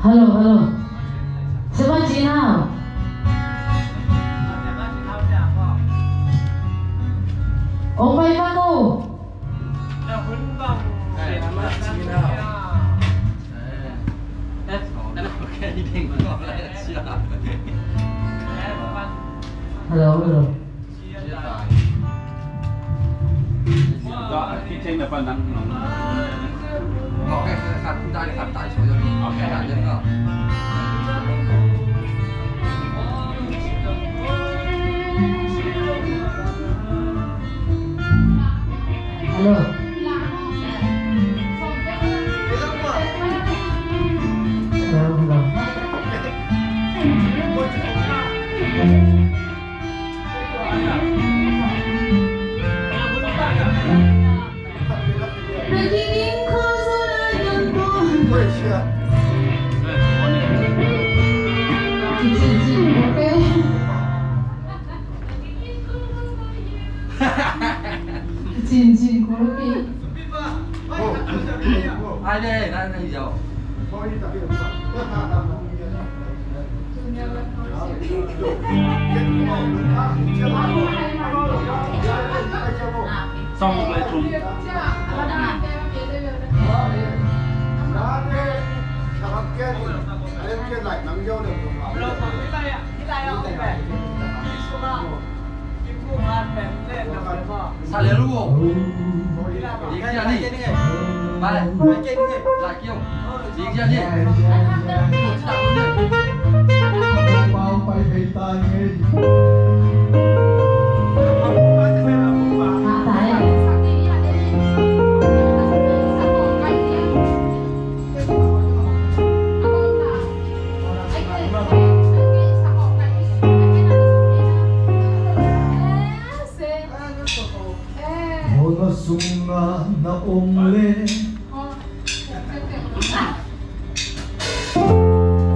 Hello, hello. Sao bạn chị nào? Ông bay ba cô. Hello, hello. Đó, khi trên là phần năng có cái khăn tay khăn tay số cho mình cái nạn nhân đó. Hello. Hello, hello. Cincin koloki. Ai đây? Đây là gì đâu? xong một lại trúng sao lấy luôn? Gì kia đi? Ba này, lại kêu. Gì kia đi? Mau phải thấy tai nghe. Mga sunga na umli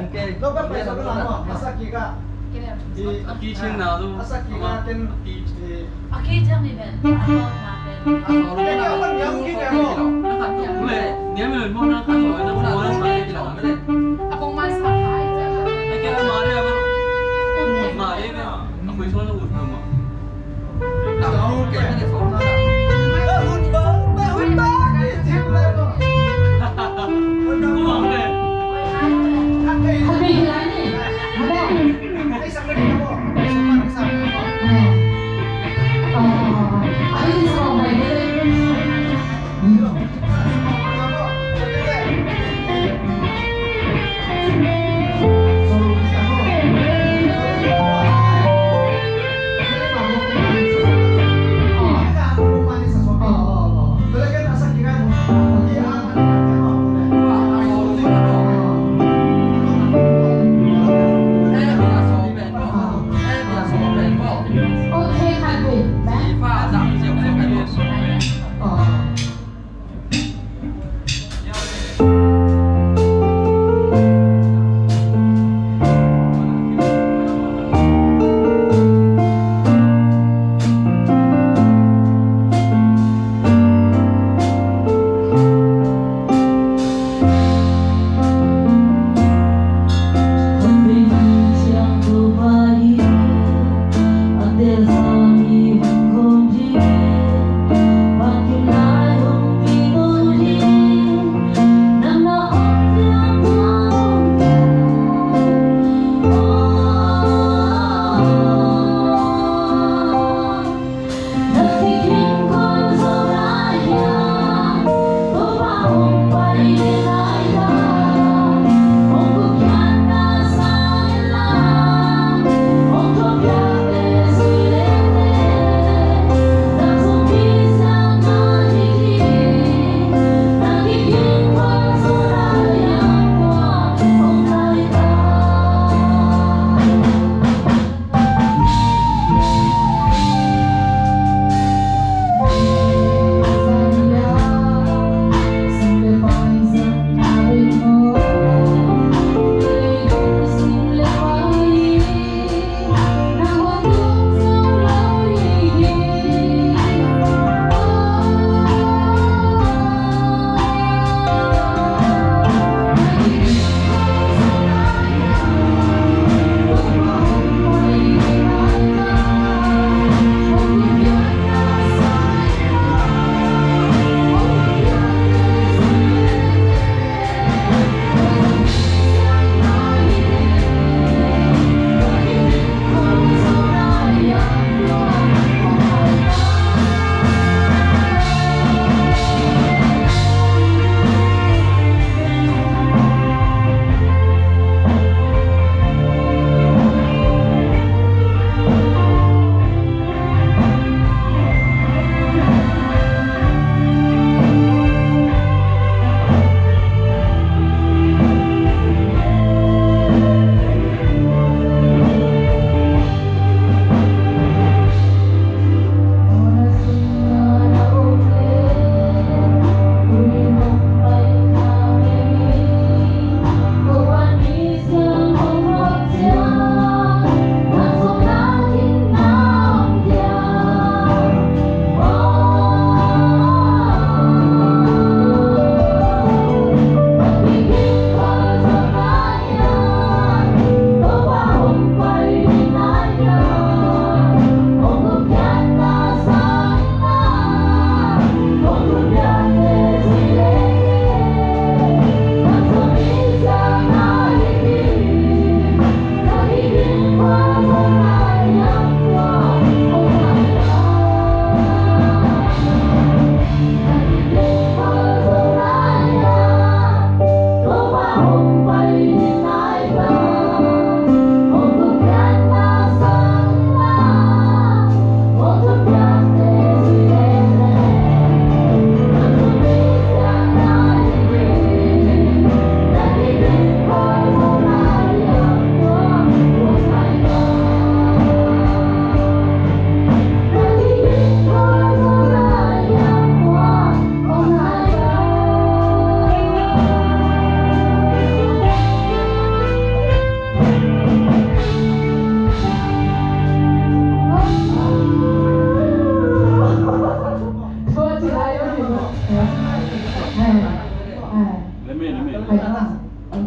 Lo ba pa sa mo? Asaki ka. Aki ching nào luôn. Asaki ka ten. Aki jam ni ben. Kaya man yang ki ka mo. Mày nếu mà mua nó khăn rồi nó mua nó phải cái lòng mới đấy. Apong mas pakai. Cái kia mà đây mà đấy cái nó mới cho nó ụt rồi mà. Đảo cái này sống nó là. Hút ba. Cũng không đấy. Habis lah ni. Ada. Ay sa kanila mo. Sa mo. Ayun sa kamay nila. Sa mo.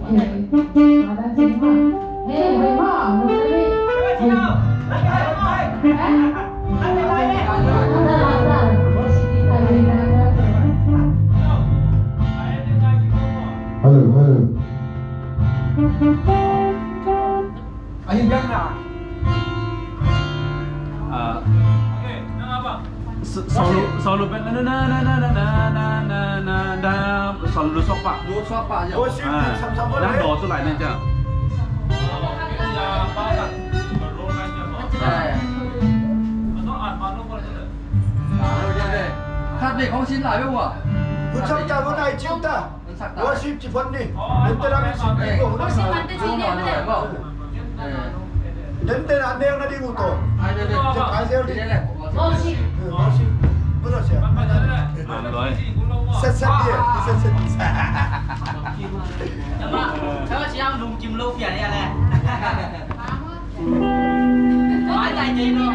Ada semua. Hei ma, mesti. Halo, halo. Ayun biang na. Solo band solo sok pak. Đua xóa bạ nhỉ? Đang đổ tôi lại lên chưa? Hát về không xin lại không ạ? Cứ chắc chắn con này chịu ta. Mua ship chỉ phân đi. Đến tên ăn ship đi của nó. Đến tên ăn đeo nó đi ngủ tổ. Chụp cái rêu đi. Mua ship. Bắt đầu xem. Rồi. Set set đi. Set set đi. Sao chị ăn dùng chim lâu kìa đây nè. Nói tay chị luôn.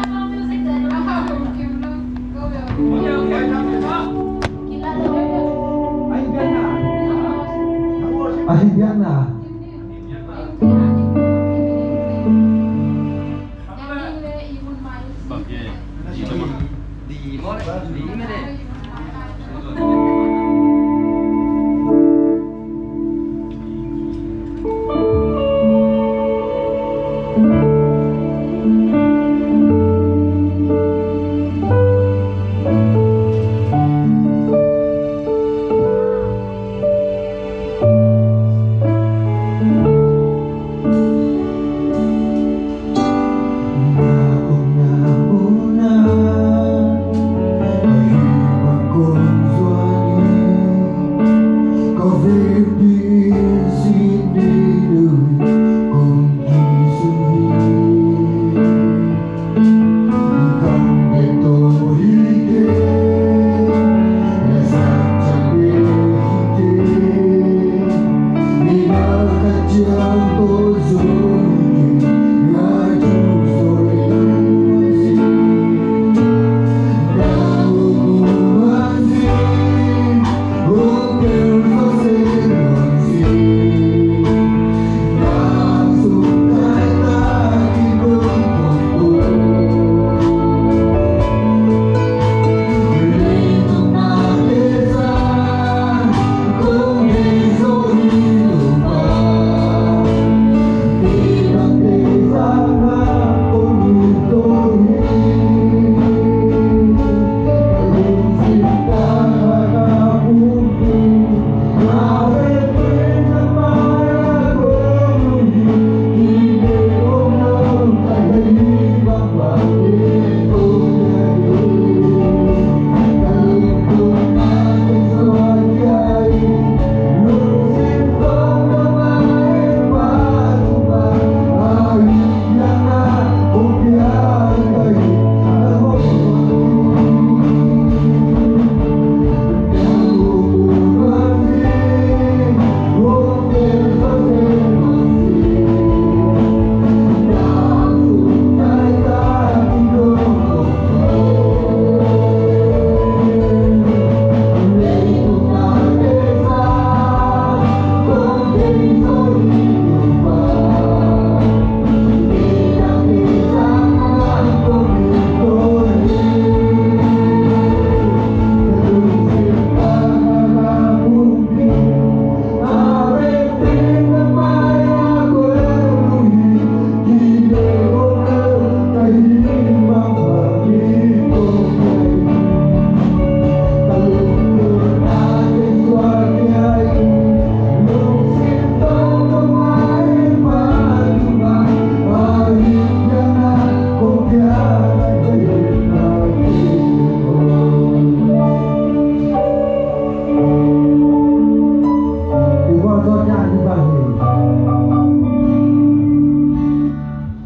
Anh biết nào? Đi mốt đấy, đi mới đây.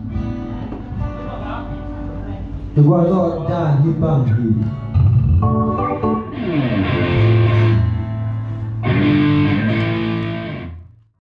Thì qua dọn ra như bằng thì